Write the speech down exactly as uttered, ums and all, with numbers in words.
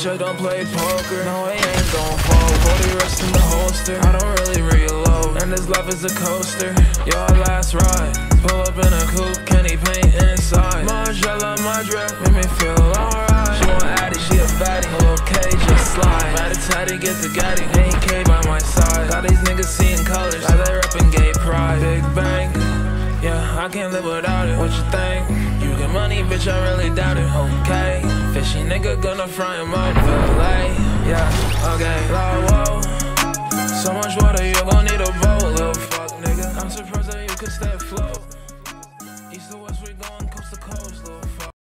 bitch, I don't play poker. No, I ain't gon' fold. forty rest in the holster. I don't really reload. And this life is a coaster. Your last ride. Pull up in a coupe, Kenny paint inside. Margiela, my drip, make me feel alright. She want Addy, she a baddie. Okay, just slide. Mad at Taddy, get the Gaddy. A K by my side. Got these niggas seeing colors as they reppin' gay pride. Big bang. Yeah, I can't live without it. What you think? You get money, bitch, I really doubt it. Okay, fishy nigga gonna fry him up. Valet, yeah, okay, low, whoa. So much water, you gon' need a boat, little fuck nigga. I'm surprised that you could stay afloat. East to west, we going.